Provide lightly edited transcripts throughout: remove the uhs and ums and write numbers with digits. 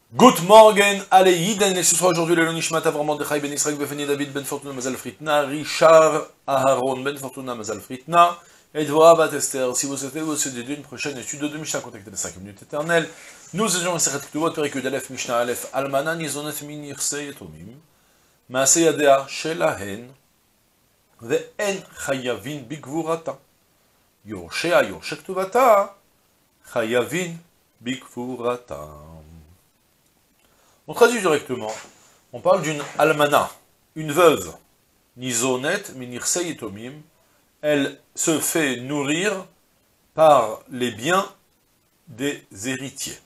Good morning, allez, Yiden, et ce sera aujourd'hui le Nishmat Avram Mordechai Ben Israël Befeni David Ben Fortuna Mazal Fritna, Richard Aharon Ben Fortuna Mazal Fritna, et Dvoa Bat Esther. Si vous souhaitez vous aider d'une prochaine étude de Mishnah, contactez les 5 minutes éternelles. Nous étions en Sechet Ktuvot, Perikud Aleph, Mishnah Aleph, Almana Nizonet Min Yirsei Yetomim, Maaseh Yadea Shelahen, Ve'en Chayavin Bigvurata, Yorshea Yorshek Ktuvata, Chayavin Bigvurata. On traduit directement, on parle d'une almana, une veuve, nizonet minirsei yetomim, elle se fait nourrir par les biens des héritiers.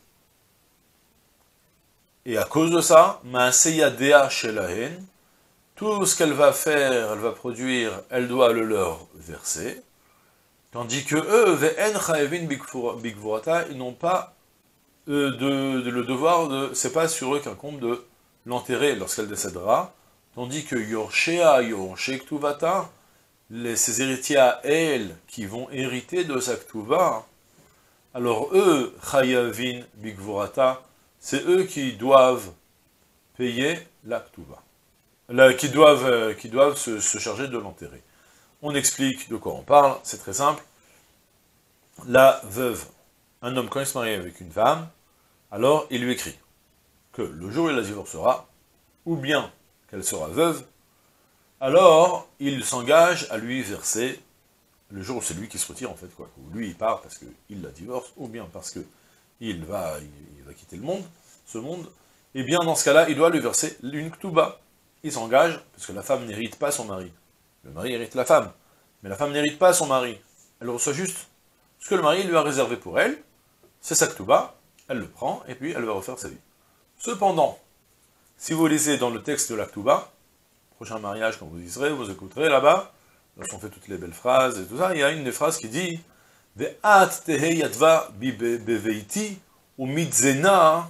Et à cause de ça, ma'aseya dea shelahen, tout ce qu'elle va faire, elle va produire, elle doit le leur verser, tandis que eux, ve'en chayevin bigvurata, ils n'ont pas le devoir de, c'est pas sur eux qu'incombe de l'enterrer lorsqu'elle décédera, tandis que Yorshea, Yorshek Tuvata, ses héritiers à elle, qui vont hériter de sa Ktuva, alors eux, Chayavin Bigvurata, c'est eux qui doivent payer la Ktuva, qui doivent se charger de l'enterrer. On explique de quoi on parle, c'est très simple. La veuve, un homme, quand il se marie avec une femme, alors il lui écrit que le jour où il la divorcera, ou bien qu'elle sera veuve, alors il s'engage à lui verser, le jour où c'est lui qui se retire en fait, quoi, où lui il part parce qu'il la divorce, ou bien parce qu'il va quitter le monde, ce monde, et bien dans ce cas-là, il doit lui verser une ktuba. Il s'engage, parce que la femme n'hérite pas son mari. Le mari hérite la femme, mais la femme n'hérite pas son mari. Elle reçoit juste ce que le mari lui a réservé pour elle, c'est sa ktuba, elle le prend, et puis elle va refaire sa vie. Cependant, si vous lisez dans le texte de la ktuba, prochain mariage, quand vous écouterez là-bas, lorsqu'on fait toutes les belles phrases et tout ça, il y a une des phrases qui dit « Ve'at tehe yadva beveiti ou mitzena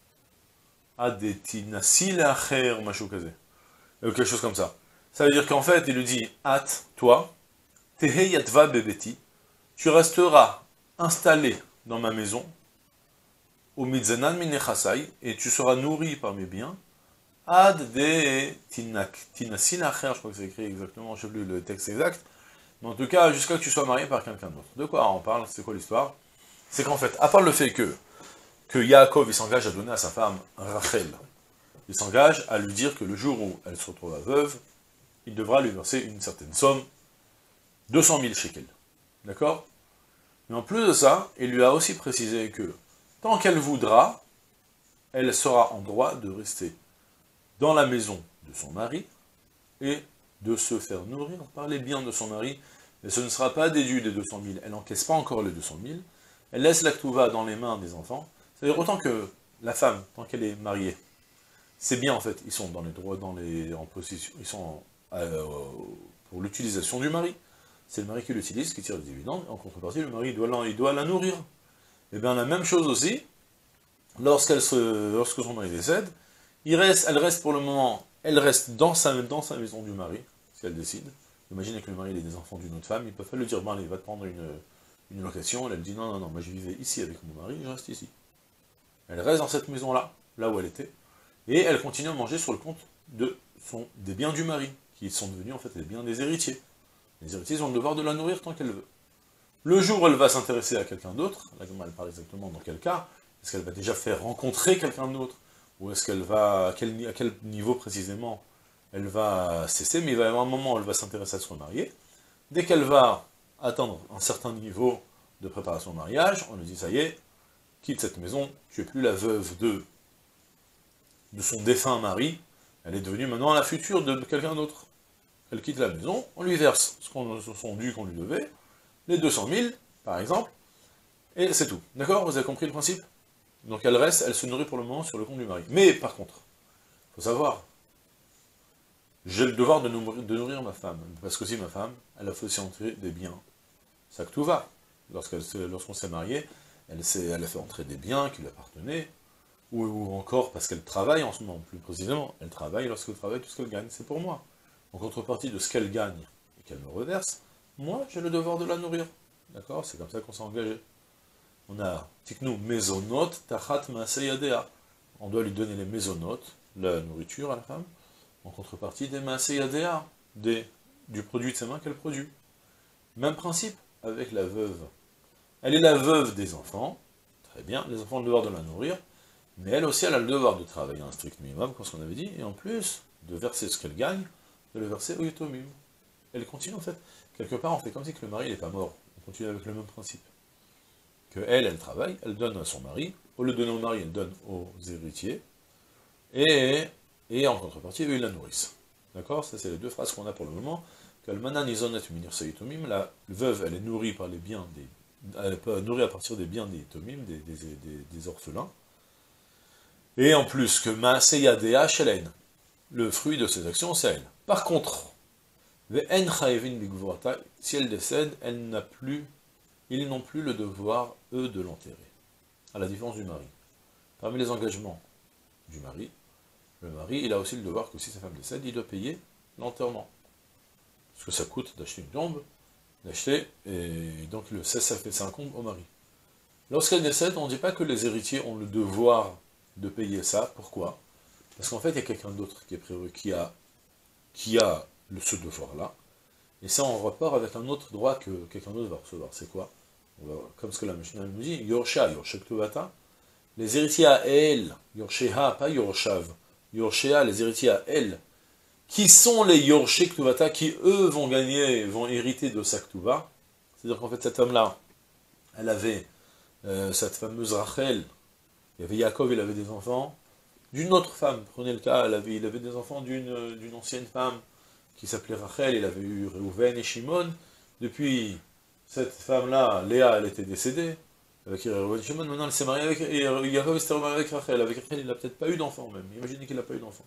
adetinasi le'acher » quelque chose comme ça. Ça veut dire qu'en fait, il lui dit « At, toi, tehe yadva beveti » tu resteras installé dans ma maison, au mitzenan minechasai, et tu seras nourri par mes biens, ad de tinasin acher, je crois que c'est écrit exactement, je ne sais plus le texte exact, mais en tout cas, jusqu'à ce que tu sois marié par quelqu'un d'autre. De quoi on parle? C'est quoi l'histoire? C'est qu'en fait, à part le fait que Yaakov, il s'engage à donner à sa femme Rachel, il s'engage à lui dire que le jour où elle se retrouvera veuve, il devra lui verser une certaine somme, 200 000 shekels. D'accord? Mais en plus de ça, il lui a aussi précisé que, tant qu'elle voudra, elle sera en droit de rester dans la maison de son mari, et de se faire nourrir par les biens de son mari, et ce ne sera pas déduit des 200 000, elle n'encaisse pas encore les 200 000, elle laisse la ktuva dans les mains des enfants, c'est-à-dire autant que la femme, tant qu'elle est mariée, c'est bien en fait, ils sont dans les droits, en position, ils sont pour l'utilisation du mari, c'est le mari qui l'utilise, qui tire les dividendes, en contrepartie, le mari il doit la nourrir. Et bien la même chose aussi, lorsque son mari décède, elle reste pour le moment, elle reste dans sa maison du mari, si elle décide. Imaginez que le mari ait des enfants d'une autre femme, ils ne peuvent pas lui dire, bon allez, va te prendre une location, elle dit, non, moi je vivais ici avec mon mari, je reste ici. Elle reste dans cette maison-là, là où elle était, et elle continue à manger sur le compte des biens du mari, qui sont devenus en fait les biens des héritiers. Les héritiers ont le devoir de la nourrir tant qu'elle veut. Le jour où elle va s'intéresser à quelqu'un d'autre, là elle parle exactement dans quel cas, est-ce qu'elle va déjà faire rencontrer quelqu'un d'autre, ou est-ce qu'elle va, à quel niveau précisément, elle va cesser, mais il va y avoir un moment où elle va s'intéresser à se remarier. Dès qu'elle va atteindre un certain niveau de préparation au mariage, on lui dit, ça y est, quitte cette maison, tu n'es plus la veuve de son défunt mari, elle est devenue maintenant la future de quelqu'un d'autre. Elle quitte la maison, on lui verse son dû qu'on lui devait, les 200 000, par exemple, et c'est tout. D'accord? Vous avez compris le principe? Donc elle reste, elle se nourrit pour le moment sur le compte du mari. Mais par contre, il faut savoir, j'ai le devoir de nourrir ma femme, parce que si ma femme, elle a fait aussi entrer des biens. Ça que tout va. Lorsqu'on s'est marié, elle a fait entrer des biens qui lui appartenaient, ou encore parce qu'elle travaille en ce moment, plus précisément, elle travaille, lorsqu'elle travaille, tout ce qu'elle gagne, c'est pour moi. En contrepartie de ce qu'elle gagne et qu'elle me reverse, moi, j'ai le devoir de la nourrir. D'accord? C'est comme ça qu'on s'est engagé. On a Tiknu Mezonot Tachat Maaseh Yadea. on doit lui donner les mésonotes, la nourriture à la femme, en contrepartie des maaseyadea, du produit de ses mains qu'elle produit. Même principe avec la veuve. Elle est la veuve des enfants, très bien, les enfants ont le devoir de la nourrir, mais elle aussi, elle a le devoir de travailler un strict minimum, comme ce qu'on avait dit, et en plus, de verser ce qu'elle gagne, de le verser au yatomim. Elle continue en fait. Quelque part, on fait comme si que le mari n'est pas mort. On continue avec le même principe. Que elle travaille, elle donne à son mari, au lieu de donner au mari, elle donne aux héritiers, et en contrepartie, eux, ils la nourrissent. D'accord? Ça, c'est les deux phrases qu'on a pour le moment. Kalmana nizonet minir sayitomim, la veuve, elle est nourrie par les biens elle peut nourrir à partir des biens des tomim, des orphelins. Et en plus, que maaseya dea shelen, le fruit de ses actions, c'est elle. Par contre, si elle décède, ils n'ont plus le devoir, eux, de l'enterrer. À la différence du mari. Parmi les engagements du mari, le mari, il a aussi le devoir que si sa femme décède, il doit payer l'enterrement. Parce que ça coûte d'acheter une tombe, et donc ça fait 5 incombe au mari. Lorsqu'elle décède, on ne dit pas que les héritiers ont le devoir de payer ça. Pourquoi? Parce qu'en fait, il y a quelqu'un d'autre qui est prévu, qui a ce devoir-là, et c'est en rapport avec un autre droit que quelqu'un d'autre va recevoir. C'est quoi? Comme ce que la Mishnah nous dit, Yorsha, Yorshek Tuvata, les héritiers à elle, Yorsheha, pas Yorshav, Yorshea, les héritiers à elle, qui sont les Yorshek Tuvata, qui eux vont hériter de sa Ktuva. C'est-à-dire qu'en fait, cette femme-là, elle avait cette fameuse Rachel, il y avait Yaakov, il avait des enfants, d'une autre femme, prenez le cas, il avait des enfants d'une ancienne femme, qui s'appelait Rachel, il avait eu Reuven et Shimon. Depuis cette femme-là, Léa, elle était décédée, avec Reuven et Shimon, maintenant elle s'est mariée avec, et Yaakov s'était remarié avec Rachel. Avec Rachel, il n'a peut-être pas eu d'enfant même, imaginez qu'il n'a pas eu d'enfant.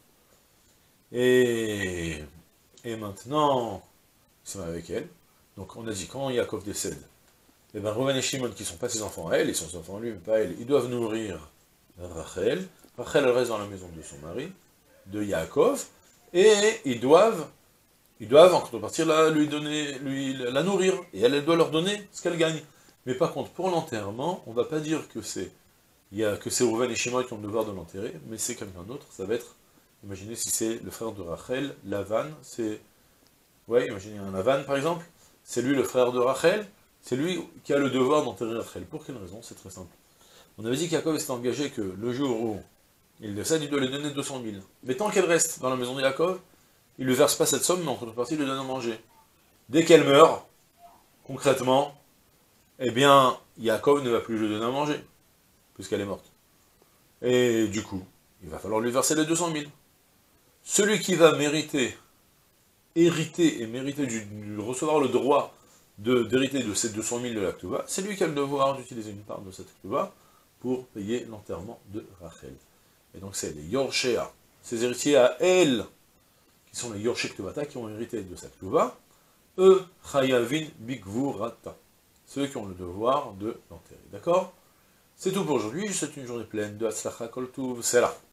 Et maintenant, il s'est marié avec elle. Donc on a dit, quand Yaakov décède, et bien Reuven et Shimon, qui ne sont pas ses enfants à elle, ils sont ses enfants à lui, mais pas à elle, ils doivent nourrir Rachel. Rachel, elle reste dans la maison de son mari, de Yaakov, et ils doivent en contrepartie la nourrir, et elle doit leur donner ce qu'elle gagne. Mais par contre, pour l'enterrement, on ne va pas dire que c'est Reuven et Shimon qui ont le devoir de l'enterrer, mais c'est quelqu'un d'autre, ça va être, imaginez si c'est le frère de Rachel, Lavan, imaginez un Lavan par exemple, c'est lui le frère de Rachel, c'est lui qui a le devoir d'enterrer Rachel. Pour quelle raison? C'est très simple. On avait dit qu'Yaakov s'était engagé que le jour où il décède, il doit lui donner 200 000. Mais tant qu'elle reste dans la maison de Yaakov, il ne lui verse pas cette somme, mais en contrepartie, il lui donne à manger. Dès qu'elle meurt, concrètement, eh bien, Yaakov ne va plus lui donner à manger, puisqu'elle est morte. Et du coup, il va falloir lui verser les 200 000. Celui qui va hériter et mériter de recevoir le droit d'hériter de ces 200 000 de la Ktuva, c'est lui qui a le devoir d'utiliser une part de cette Ktuva pour payer l'enterrement de Rachel. Et donc c'est les Yorshea, ces héritiers à elle, qui sont les Yorshek Tuvata, qui ont hérité de cette Ktuva, eux, Chayavin Bigvurata, ceux qui ont le devoir de l'enterrer. D'accord? C'est tout pour aujourd'hui, c'est une journée pleine de Hatzlacha Kol Tuv, c'est là.